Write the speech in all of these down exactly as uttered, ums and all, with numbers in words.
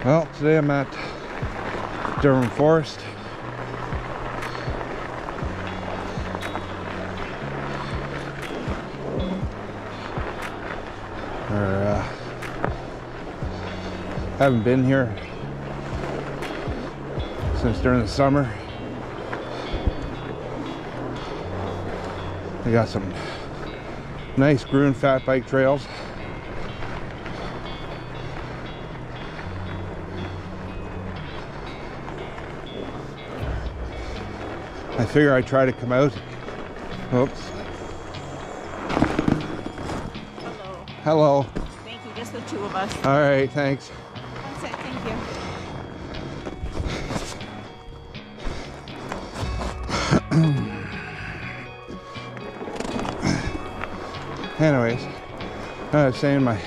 Well, today I'm at Durham Forest. Or, uh, haven't been here since during the summer. They got some nice groomed fat bike trails. I figure I'd try to come out. Oops. Hello. Hello. Thank you, just the two of us. All right, thanks. That's it, thank you. Anyways, I was saying my,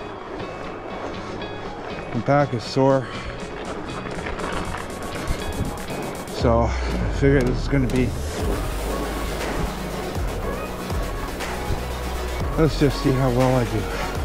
my back is sore. So I figured this is going to be, let's just see how well I do.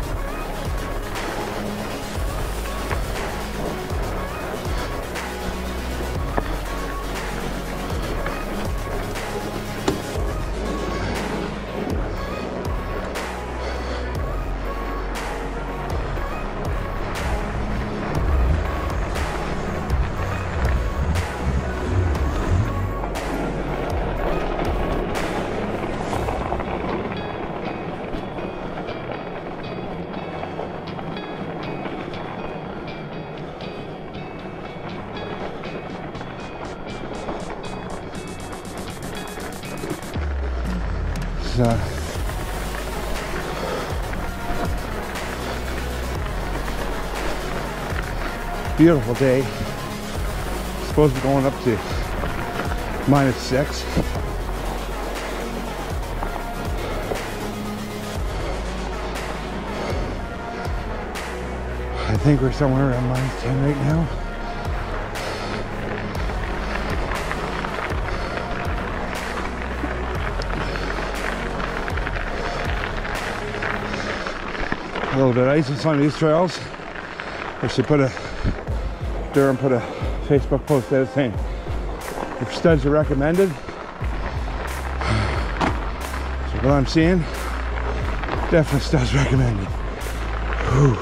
Uh, beautiful day. Supposed to be going up to minus six. I think we're somewhere around minus ten right now. A little bit of ice on some of these trails. I should put a, Durham put a Facebook post out saying if studs are recommended. So what I'm seeing, definitely studs recommended. Whew.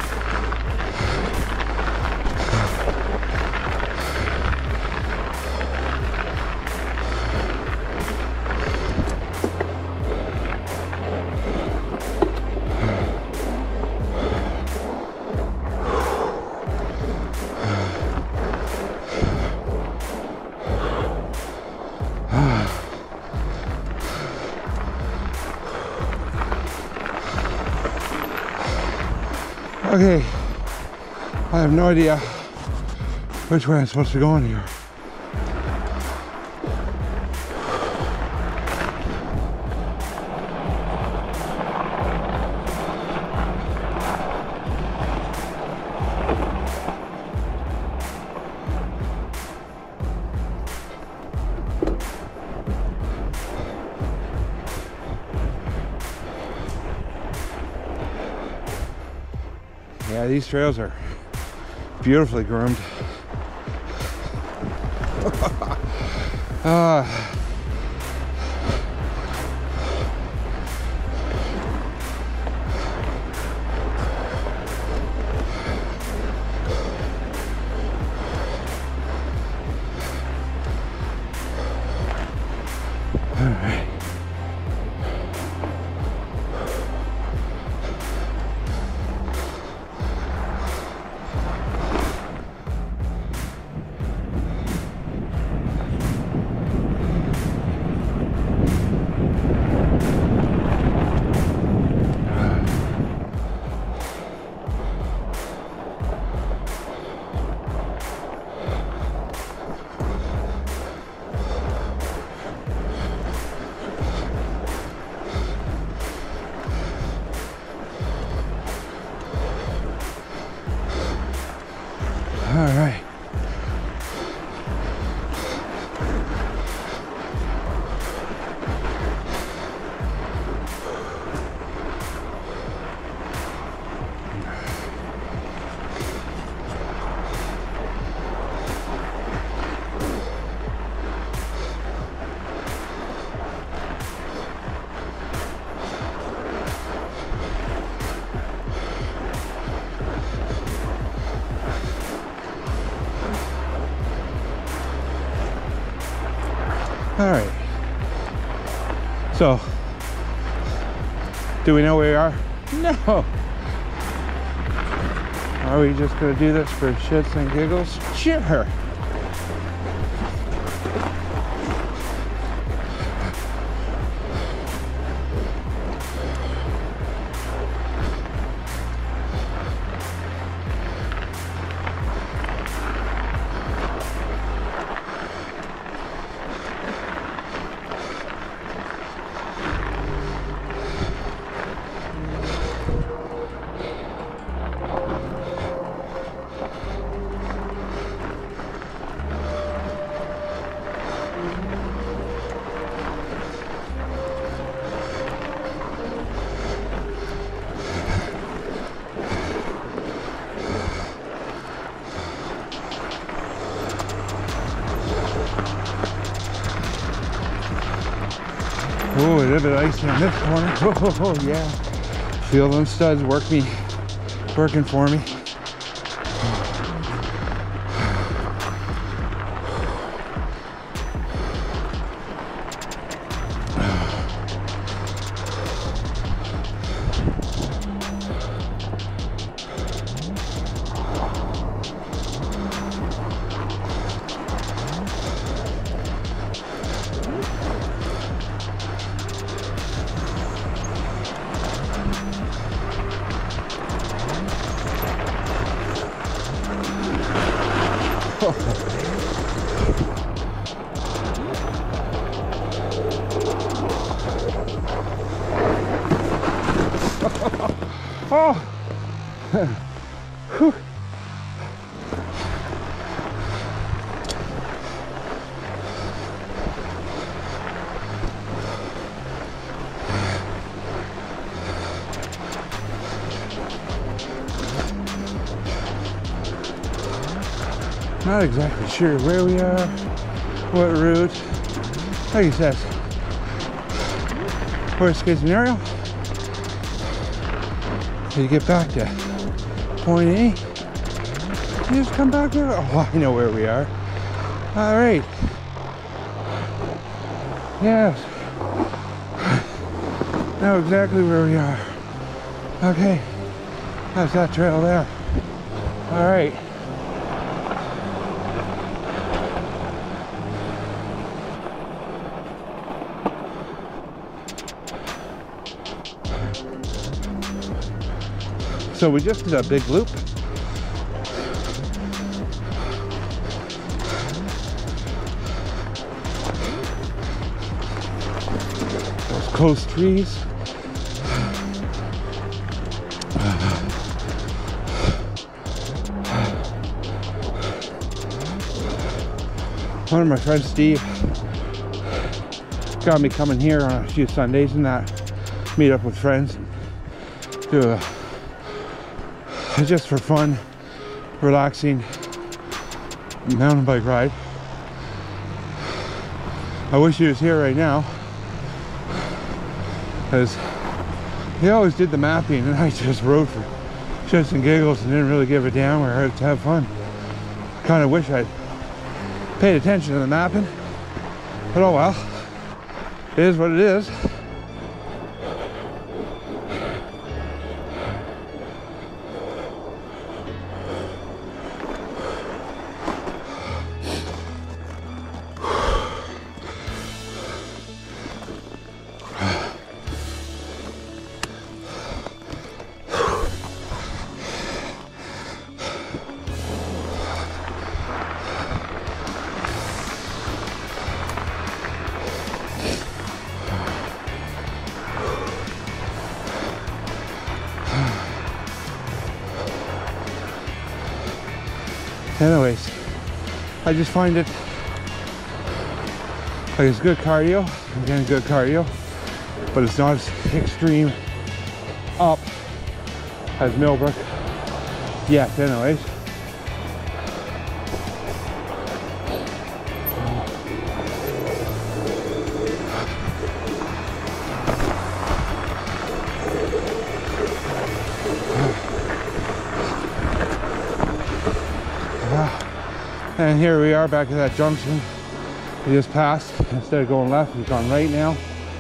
Okay, I have no idea which way I'm supposed to go in here. Yeah, these trails are beautifully groomed. uh, all right. All right. So, do we know where we are? No. Are we just gonna do this for shits and giggles? Sure. Oh, a little bit icy on this corner. Oh, oh, oh, yeah. Feel them studs work me, working for me. Oh! Whew. Not exactly sure where we are, what route. Like he says, worst case scenario, you get back to point A, you just come back there. Oh, I know where we are. All right. Yes. Know exactly where we are. Okay. That's that trail there. All right. So we just did a big loop. Those close trees. One of my friends, Steve, got me coming here on a few Sundays and that, meet up with friends, do a just for fun, relaxing mountain bike ride. I wish he was here right now, because he always did the mapping and I just rode for shits and giggles and didn't really give a damn or had to have fun. Kind of wish I'd paid attention to the mapping, but oh well, it is what it is. Anyways, I just find it like it's good cardio. I'm getting good cardio, but it's not as extreme up as Millbrook yet. Anyways, and here we are back at that junction He just passed. Instead of going left, he's gone right now.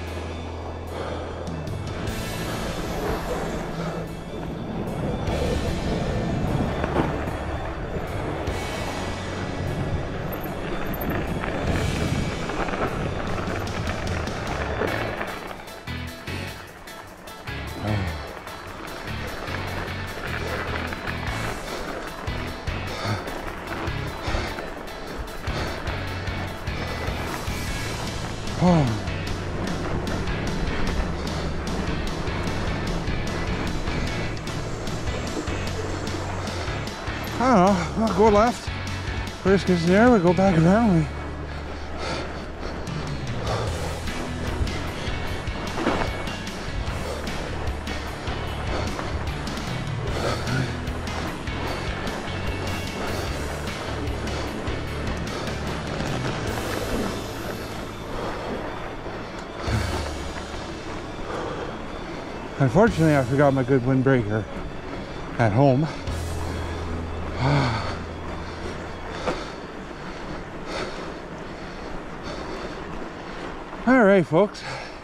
Oh. I don't know, I'll go left. First gets there, we go back around. We... Unfortunately, I forgot my good windbreaker at home. All right, folks.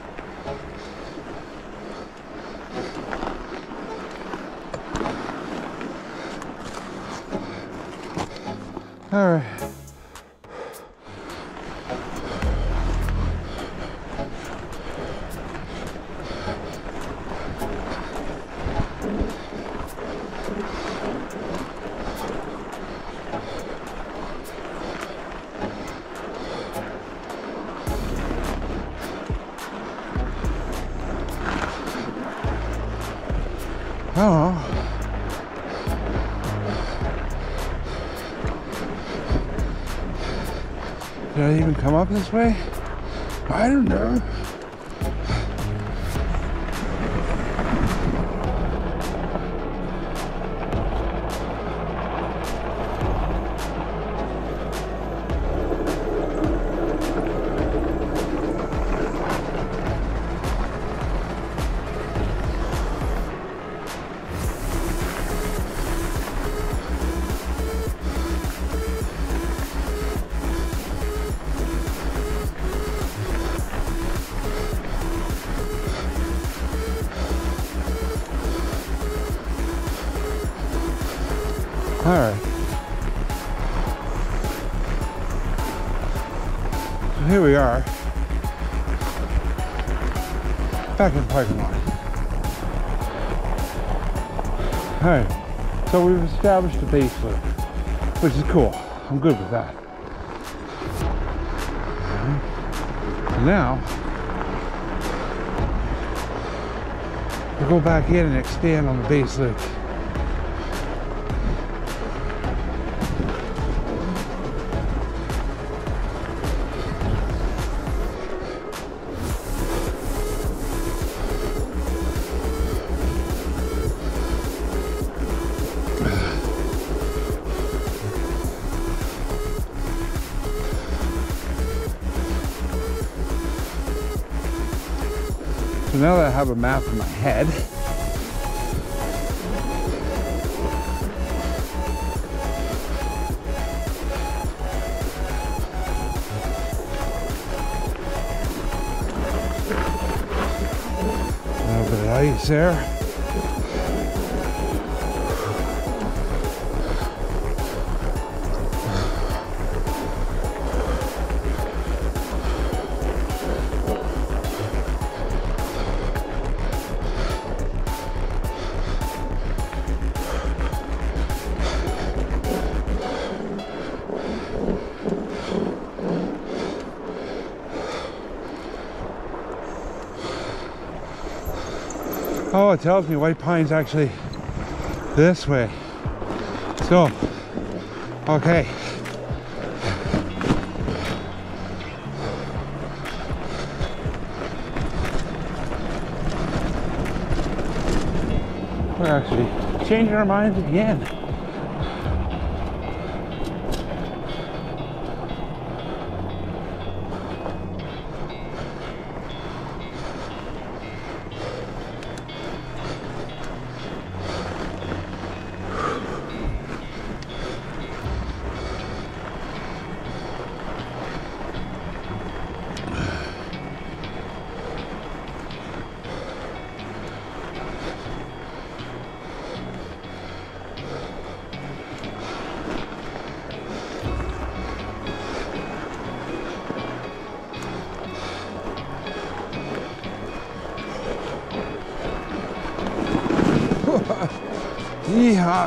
All right. I don't know. Did I even come up this way? I don't know. All right. So here we are, back in the parking lot. All right. So we've established a base loop, which is cool. I'm good with that. All right. So now we'll go back in and expand on the base loop. So now that I have a map in my head, a little bit of ice there. Oh, it tells me White Pine's actually this way. So, okay. We're actually changing our minds again. Yeehaw.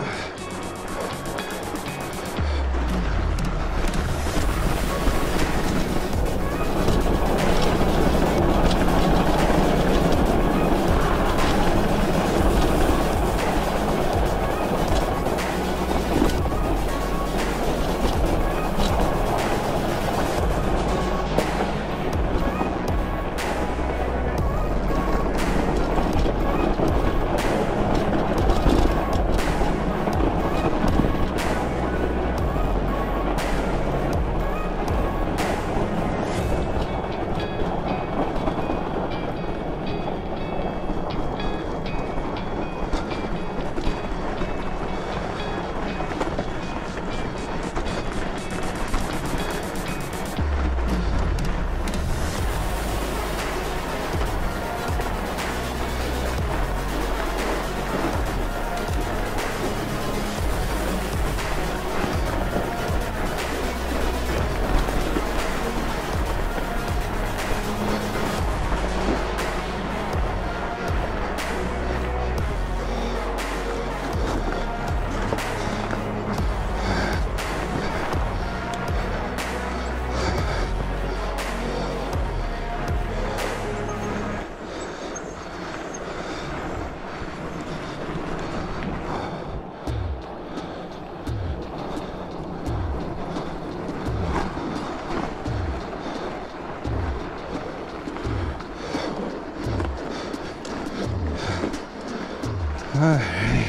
Alright.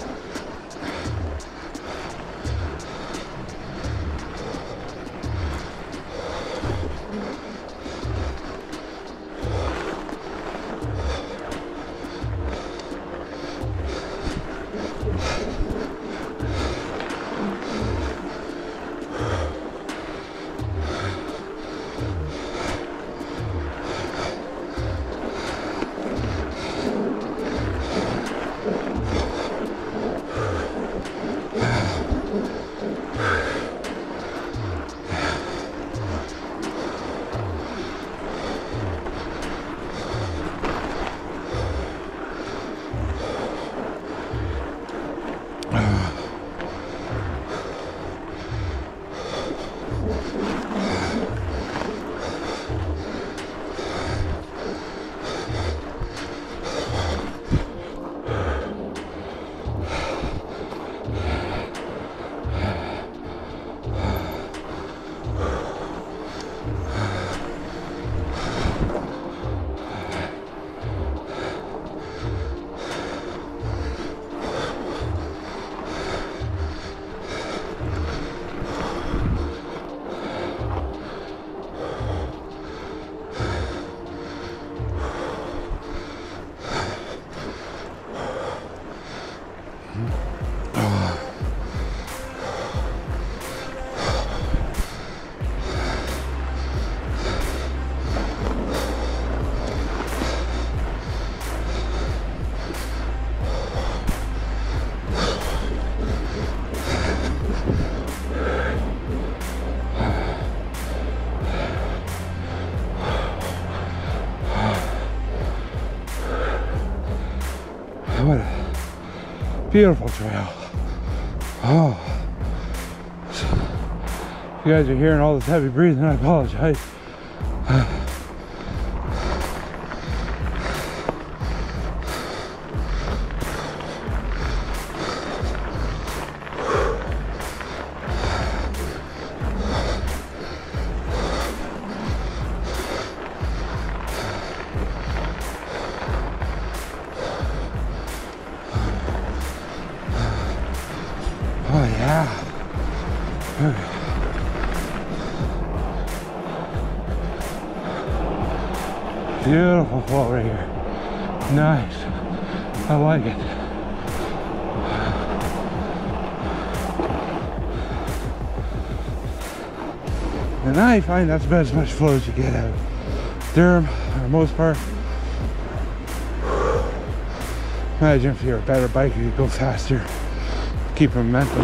What a beautiful trail. Oh. If you guys are hearing all this heavy breathing, I apologize. Oh yeah. Okay. Beautiful flow right here. Nice. I like it. And I find that's about as much flow as you get out of Durham for the most part. Imagine if you're a better biker, you go faster. Keep momentum.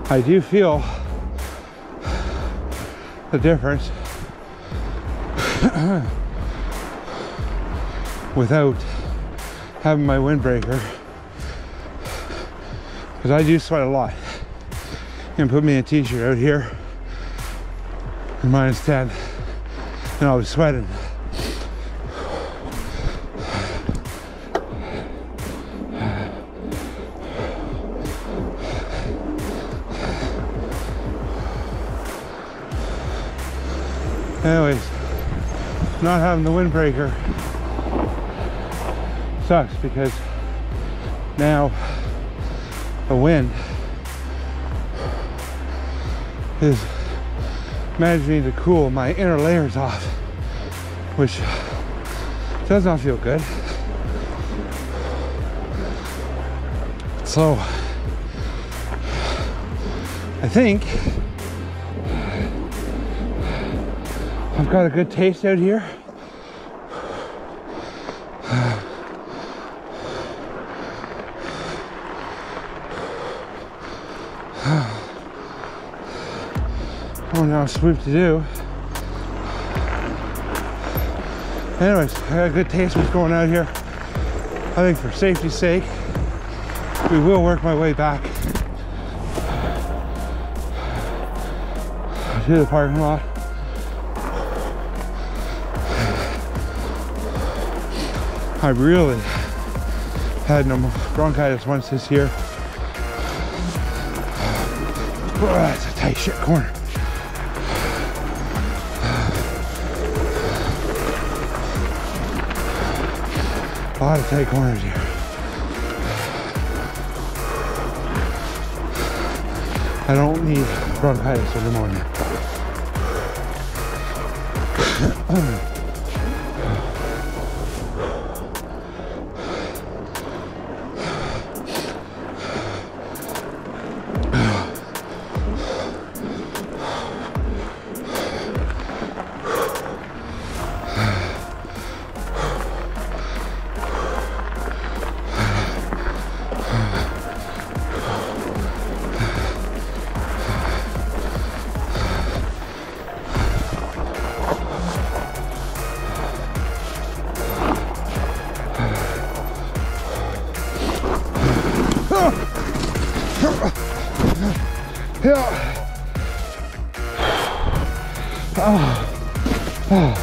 I do feel the difference without having my windbreaker, because I do sweat a lot. You can put me in a t-shirt out here in minus ten and I'll be sweating. Anyways, not having the windbreaker sucks, because now the wind is managing to cool my inner layers off, which does not feel good. So I think I've got a good taste out here. Oh, now swoop to do. Anyways, I got a good taste of what's going out here. I think for safety's sake, we will work my way back to the parking lot. I really had no bronchitis once this year. Oh, that's a tight shit corner. A lot of tight corners here. I don't need bronchitis in the morning. Yeah. Oh. Oh.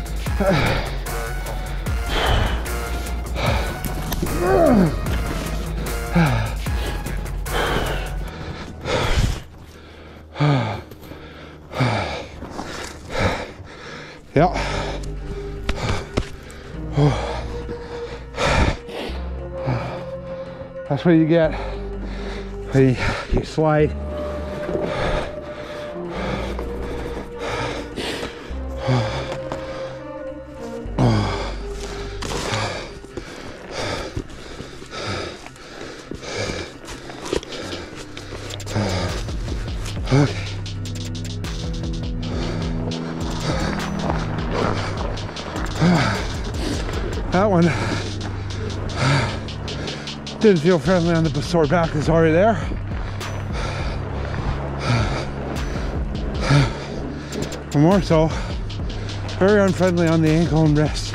Yeah. That's what you get when you, you slide. Okay. That one didn't feel friendly on the sore back is already there. But more so, very unfriendly on the ankle and wrist.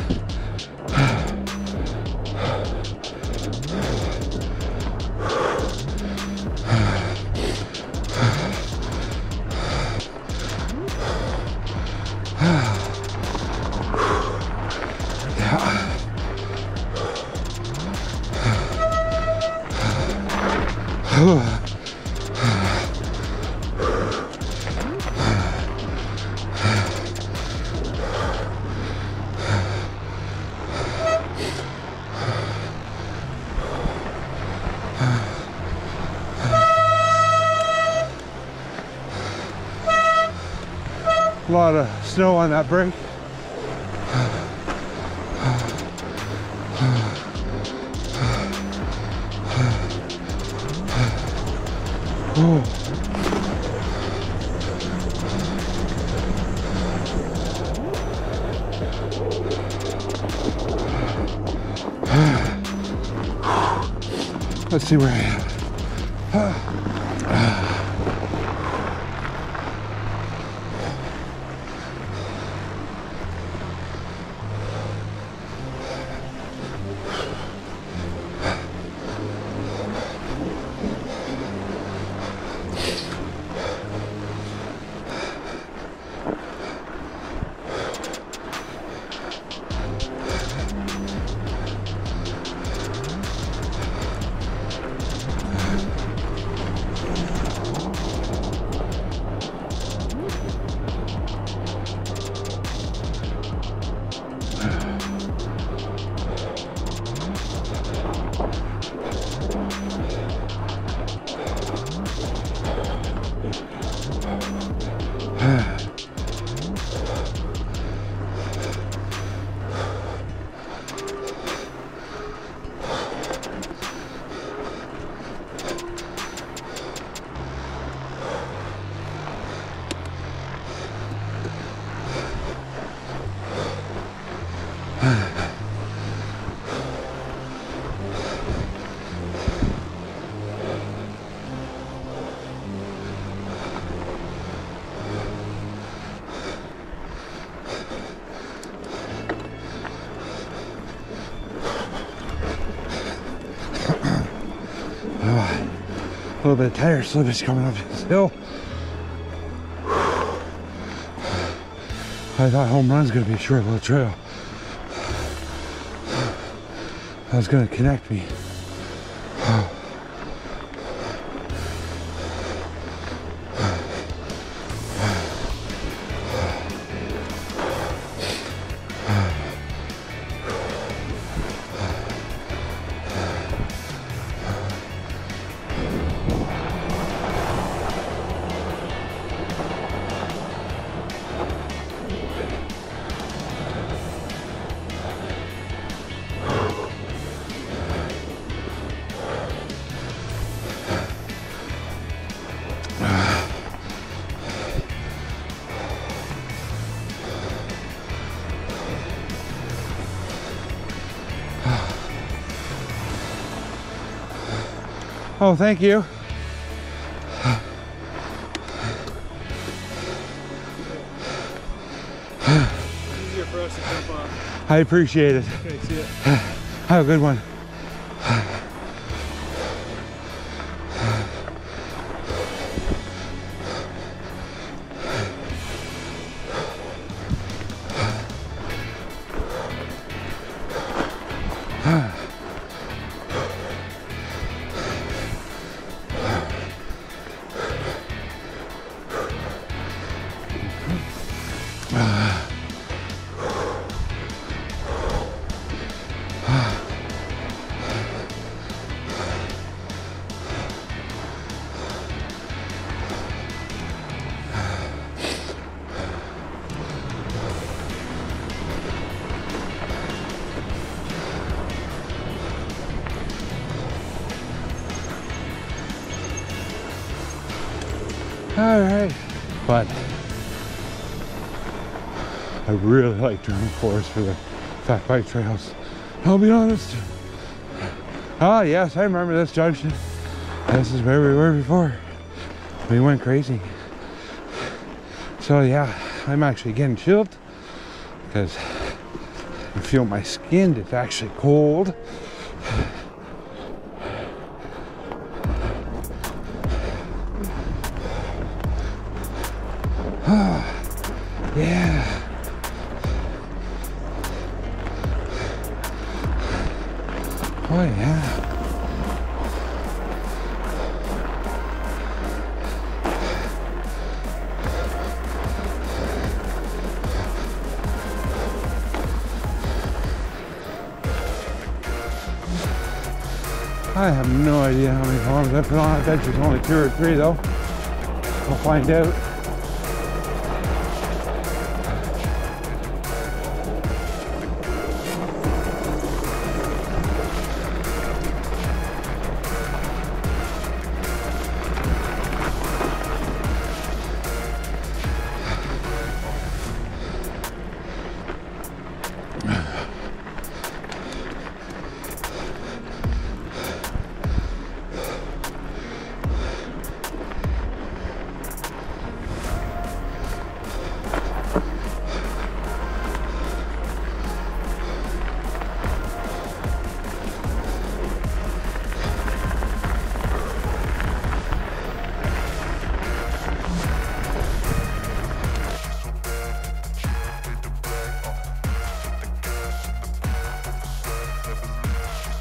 A lot of snow on that break. Oh. Let's see where I am. little bit of tire slippage coming up this hill. I thought home run's gonna be a short little trail. That was gonna connect me. Oh, thank you. Easier for us to jump on. I appreciate it. Okay, see ya. Have a good one. All right, but I really like Durham Forest for the fat bike trails. I'll be honest. Ah, yes, I remember this junction. This is where we were before. We went crazy. So yeah, I'm actually getting chilled because I feel my skin. It's actually cold. Yeah. Oh yeah. I have no idea how many kilometers I put on. I bet it's only two or three though. I'll find out.